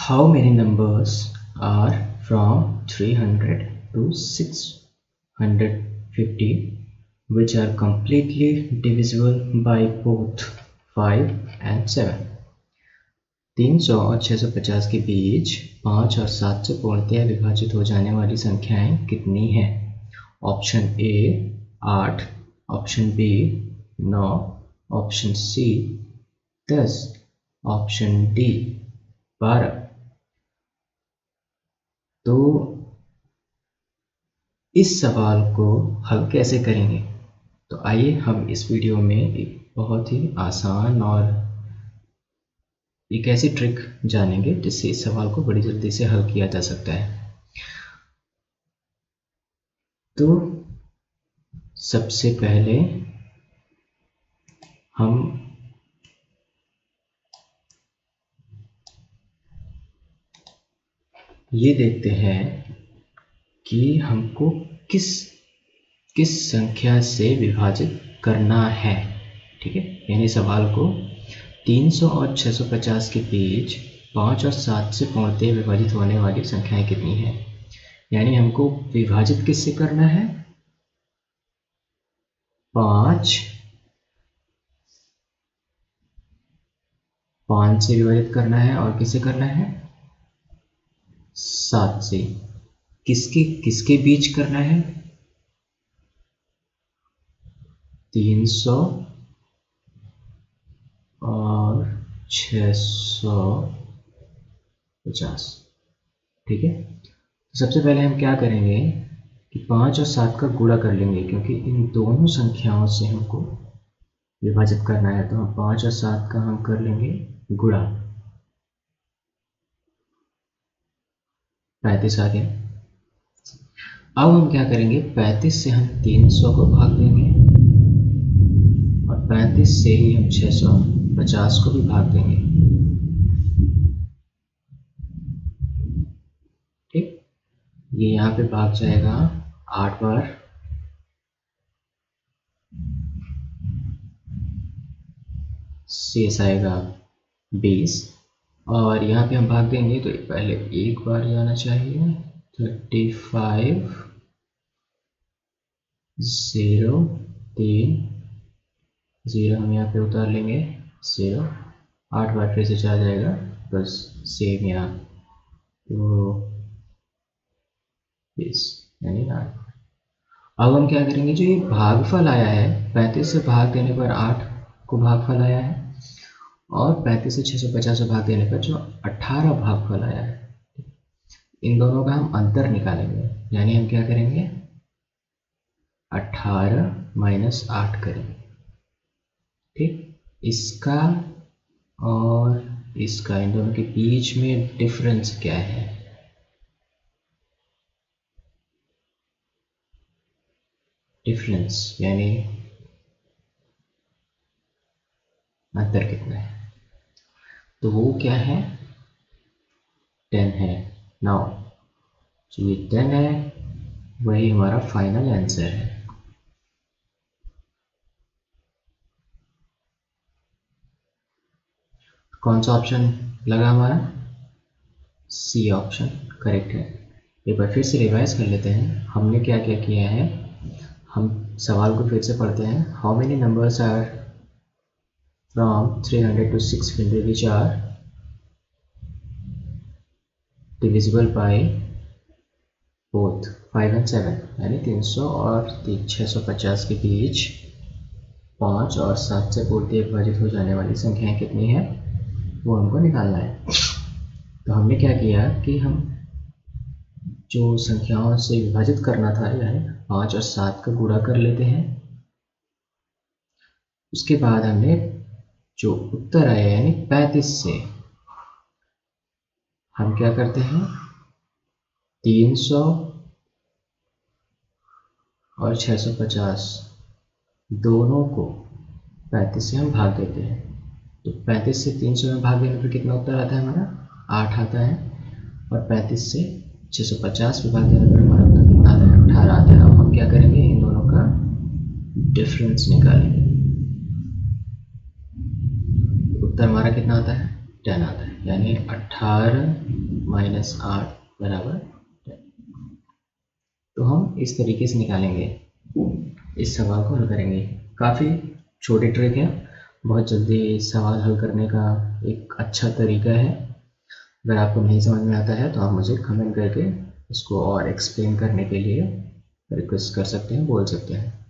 How many numbers are from 300 to 650 which are completely divisible by both 5 and 7? 300 और 650 के बीच 5 और 7 से पूर्णतया विभाजित हो जाने वाली संख्याएं कितनी हैं? Option A 8, option B 9, option C 10, option D 12। तो इस सवाल को हल कैसे करेंगे? तो आइए हम इस वीडियो में एक बहुत ही आसान और एक ऐसी ट्रिक जानेंगे जिससे इस सवाल को बड़ी जल्दी से हल किया जा सकता है। तो सबसे पहले हम ये देखते हैं कि हमको किस संख्या से विभाजित करना है। ठीक है, यानी सवाल को 300 और 650 के बीच 5 और 7 से पूर्णतया विभाजित होने वाली संख्याएं कितनी हैं, यानी हमको विभाजित किससे करना है? 5 से विभाजित करना है और किससे करना है? 7 से। किसके बीच करना है? 300 और 650। ठीक है, तो सबसे पहले हम क्या करेंगे कि 5 और 7 का गुणा कर लेंगे, क्योंकि इन दोनों संख्याओं से हमको विभाजित करना है। तो हम 5 और 7 का हम कर लेंगे गुणा। 35 आ गया। अब हम क्या करेंगे, 35 से हम 300 को भाग देंगे और 35 से ही हम 650 को भी भाग देंगे। ठीक, ये यहाँ पे भाग जाएगा 8 बार। शेष आएगा 20 और यहाँ पे हम भाग देंगे तो पहले एक बार जाना चाहिए। 35 0 3 0 हम यहाँ पे उतार लेंगे 0। 8 बार फिर से चला जाएगा, बस सेम यहाँ तो 20 यानी 8। अब हम क्या करेंगे, जो ये भागफल आया है 35 से भाग देने पर 8 को भागफल आया है और 35 से 650 से भाग देने पर जो 18 भागफल आया है, इन दोनों का हम अंतर निकालेंगे। यानी हम क्या करेंगे, 18 माइनस 8 करेंगे। ठीक, इसका और इसका, इन दोनों के बीच में डिफरेंस क्या है? डिफरेंस यानी अंतर कितना है? तो वो क्या है? 10 है। नाउ जो ये 10 है वही हमारा फाइनल आंसर है। कौन सा ऑप्शन लगा हमारा? सी ऑप्शन करेक्ट है। एक बार फिर से रिवाइज कर लेते हैं हमने क्या क्या किया है। हम सवाल को फिर से पढ़ते हैं। How many numbers are from 300 to 600 which are divisible by both 5 and 7, यानी 300 और 650 के बीच 5 और 7 से पूर्णतया विभाजित हो जाने वाली संख्याएं कितनी है वो हमको निकालना है। तो हमने क्या किया कि हम जो संख्याओं से विभाजित करना था, यानी 5 और 7 का गुणा कर लेते हैं। उसके बाद हमने जो उत्तर आया यानी 35 से हम क्या करते हैं, 300 और 650 दोनों को 35 से हम भाग देते हैं। तो 35 से 300 में भाग देने पर कितना उत्तर आता है हमारा? 8 आता है। और 35 से 650 में भाग देने पर हमारा उत्तर कितना आता है? 18 आता है। अब हम क्या करेंगे, इन दोनों का डिफरेंस निकालेंगे। उत्तर हमारा कितना आता है? 10 आता है, यानी 18 माइनस 8 बराबर 10। तो हम इस तरीके से निकालेंगे, इस सवाल को हल करेंगे। काफ़ी छोटी ट्रिक है, बहुत जल्दी सवाल हल करने का एक अच्छा तरीका है। अगर आपको नहीं समझ में आता है तो आप मुझे कमेंट करके इसको और एक्सप्लेन करने के लिए रिक्वेस्ट कर सकते हैं, बोल सकते हैं।